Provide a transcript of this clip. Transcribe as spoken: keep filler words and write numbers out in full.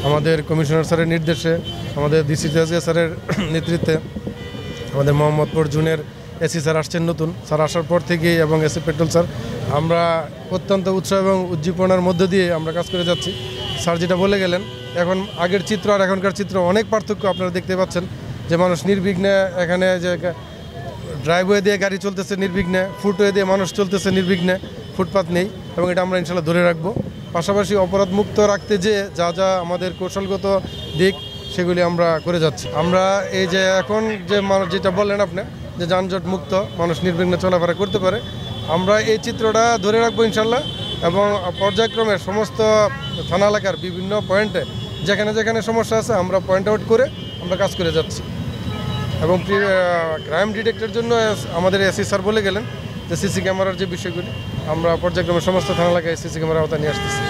আমাদের কমিশনার স্যারের নির্দেশে, আমাদের ডিসি স্যারের নেতৃত্বে আমাদের মোহাম্মদপুর জুনের এসি স্যার আসছেন নতুন, স্যার আসার পর থেকেই এবং এসি পেট্রোল স্যার আমরা অত্যন্ত উৎসাহ এবং উজ্জীবনার মধ্য দিয়ে আমরা কাজ করে যাচ্ছি। স্যার যেটা বলে গেলেন, এখন আগের চিত্র আর এখনকার চিত্র অনেক পার্থক্য আপনারা দেখতে পাচ্ছেন, যে মানুষ নির্বিঘ্নে এখানে যে ড্রাইভওয়ে দিয়ে গাড়ি চলতেছে নির্বিঘ্নে, ফুটওয়ে দিয়ে মানুষ চলতেছে নির্বিঘ্নে, ফুটপাত নেই, এবং এটা আমরা ইনশাল্লাহ ধরে রাখবো। পাশাপাশি অপরাধ মুক্ত রাখতে যে যা যা আমাদের কৌশলগত দিক সেগুলি আমরা করে যাচ্ছি। আমরা এই যে এখন যে মানুষ যেটা বললেন আপনি, যে যানজট মুক্ত মানুষ নির্বিঘ্নে চলাফেরা করতে পারে, আমরা এই চিত্রটা ধরে রাখবো ইনশাল্লাহ, এবং পর্যায়ক্রমে সমস্ত থানা এলাকার বিভিন্ন পয়েন্টে যেখানে যেখানে সমস্যা আছে আমরা পয়েন্ট আউট করে আমরা কাজ করে যাচ্ছি। এবং ক্রাইম ডিটেক্টের জন্য আমাদের এসি স্যার বলে গেলেন যে সিসি ক্যামেরার যে বিষয়গুলি আমরা পর্যায়ক্রমে সমস্ত থানা এলাকায় সিসি ক্যামেরা আওতা নিয়ে আসতেছি।